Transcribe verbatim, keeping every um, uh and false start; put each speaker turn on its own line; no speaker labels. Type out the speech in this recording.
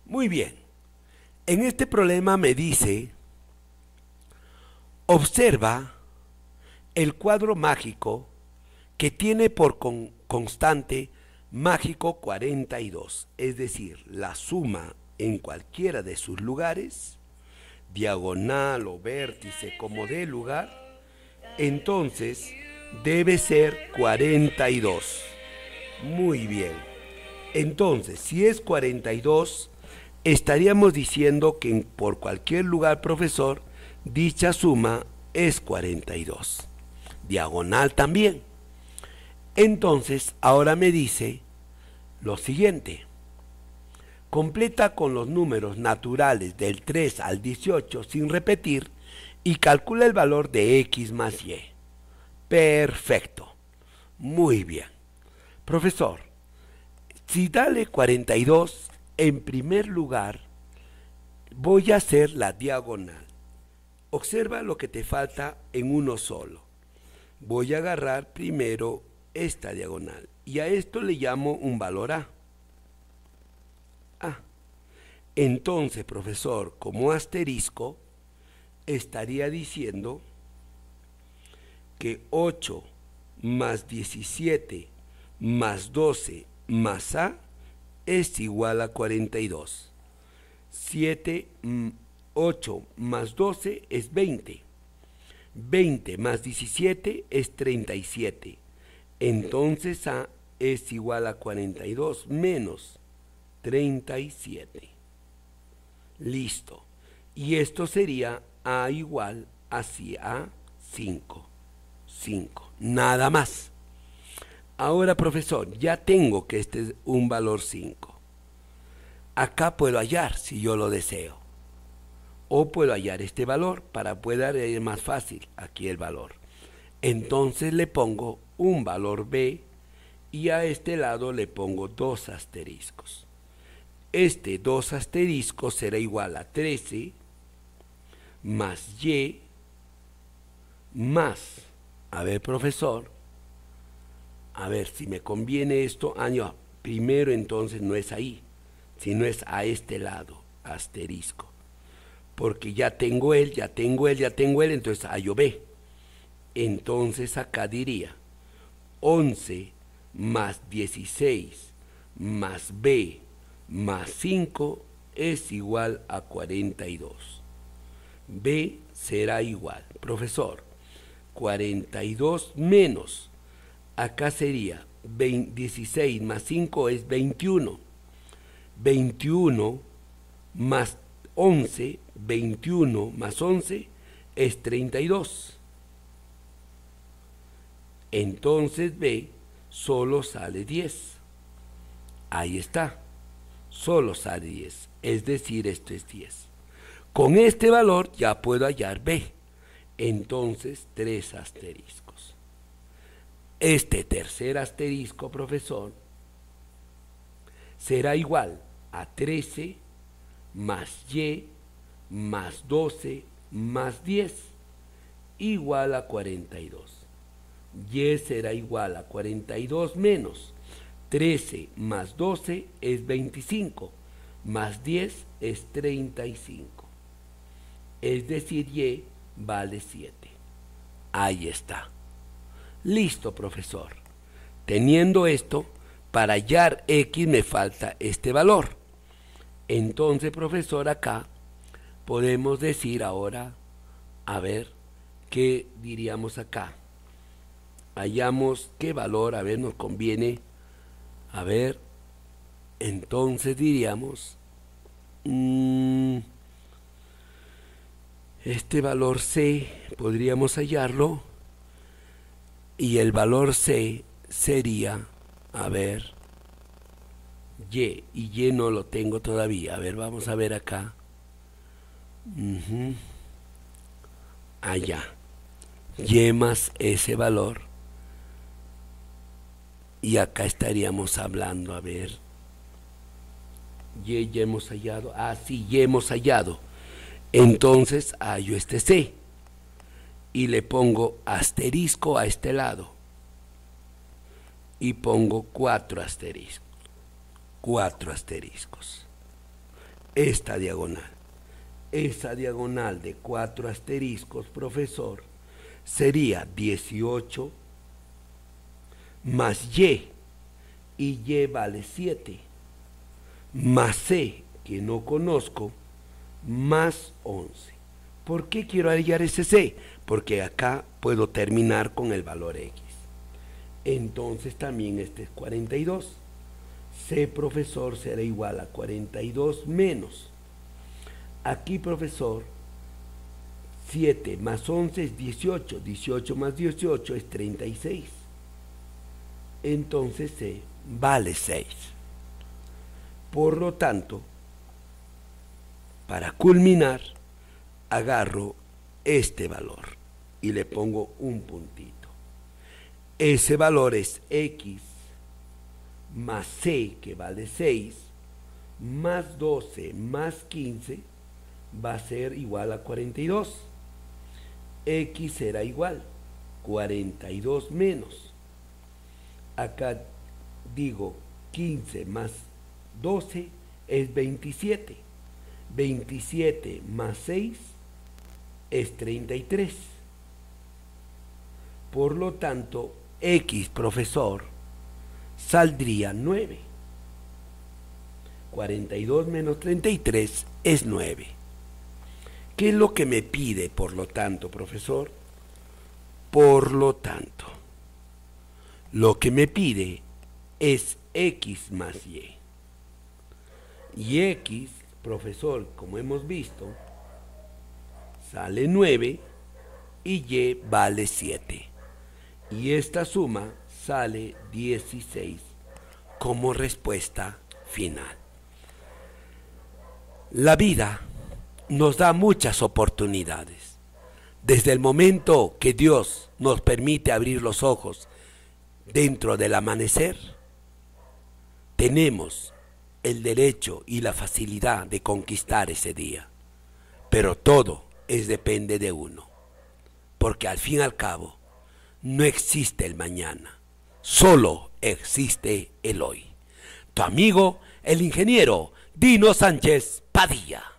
Muy bien. En este problema me dice, observa el cuadro mágico que tiene por con constante mágico cuarenta y dos, es decir, la suma en cualquiera de sus lugares, diagonal o vértice como dé lugar, entonces debe ser cuarenta y dos. Muy bien. Entonces, si es cuarenta y dos, estaríamos diciendo que por cualquier lugar, profesor, dicha suma es cuarenta y dos. Diagonal también. Entonces, ahora me dice lo siguiente. Completa con los números naturales del tres al dieciocho sin repetir y calcula el valor de x más y. Perfecto. Muy bien. Profesor, si dale cuarenta y dos, en primer lugar voy a hacer la diagonal. Observa lo que te falta en uno solo. Voy a agarrar primero esta diagonal y a esto le llamo un valor a. Ah, entonces, profesor, como asterisco, estaría diciendo que ocho más diecisiete más doce más a es igual a cuarenta y dos. siete, ocho más doce es veinte. veinte más diecisiete es treinta y siete. Entonces a es igual a cuarenta y dos menos treinta y siete. Listo. Y esto sería a igual a cinco. cinco. Nada más. Ahora, profesor, ya tengo que este es un valor cinco. Acá puedo hallar si yo lo deseo. O puedo hallar este valor para poder ir más fácil aquí el valor. Entonces le pongo un valor b y a este lado le pongo dos asteriscos. Este dos asteriscos será igual a trece más y más, a ver, profesor, a ver si me conviene esto. Ah, no, primero entonces no es ahí, sino es a este lado, asterisco. Porque ya tengo él, ya tengo él, ya tengo él, entonces hallo b. Entonces acá diría once más dieciséis más b más cinco es igual a cuarenta y dos. B será igual, profesor, cuarenta y dos menos, acá sería dieciséis más cinco es veintiuno. veintiuno más once, veintiuno más once es treinta y dos. Entonces B solo sale diez. Ahí está. Solo sale diez. Es decir, esto es diez. Con este valor ya puedo hallar B. Entonces, tres asteriscos. Este tercer asterisco, profesor, será igual a trece más y más doce más diez igual a cuarenta y dos. Y será igual a cuarenta y dos menos trece más doce es veinticinco, más diez es treinta y cinco. Es decir, y vale siete. Ahí está. Listo, profesor. Teniendo esto, para hallar x me falta este valor. Entonces, profesor, acá podemos decir ahora, a ver, ¿qué diríamos acá? Hallamos qué valor, a ver, nos conviene. A ver, entonces diríamos, mmm, este valor c, podríamos hallarlo, y el valor c sería, a ver, y, y y no lo tengo todavía. A ver, vamos a ver acá. Uh-huh. Allá. Y más ese valor. Y acá estaríamos hablando, a ver. Y ya hemos hallado. Ah, sí, ya hemos hallado. Entonces hallo este C. Y le pongo asterisco a este lado. Y pongo cuatro asteriscos. Cuatro asteriscos. esta diagonal. Esa diagonal de cuatro asteriscos, profesor, sería dieciocho más y, y y vale siete, más c, que no conozco, más once. ¿Por qué quiero hallar ese c? Porque acá puedo terminar con el valor x. Entonces también este es cuarenta y dos. C, profesor, será igual a cuarenta y dos menos. Aquí, profesor, siete más once es dieciocho. dieciocho más dieciocho es treinta y seis. Entonces C vale seis. Por lo tanto, para culminar, agarro este valor y le pongo un puntito. Ese valor es x más c, que vale seis, más doce más quince, va a ser igual a cuarenta y dos. X será igual cuarenta y dos menos. Acá digo quince más doce es veintisiete. veintisiete más seis es treinta y tres. Por lo tanto, X, profesor, saldría nueve. cuarenta y dos menos treinta y tres es nueve. ¿Qué es lo que me pide, por lo tanto, profesor? Por lo tanto, lo que me pide es x más y. Y x, profesor, como hemos visto, sale nueve y y vale siete. Y esta suma sale dieciséis como respuesta final. La vida nos da muchas oportunidades. Desde el momento que Dios nos permite abrir los ojos dentro del amanecer, tenemos el derecho y la facilidad de conquistar ese día. Pero todo es depende de uno. Porque al fin y al cabo, no existe el mañana. Solo existe el hoy. Tu amigo, el ingeniero Dino Sánchez Padilla.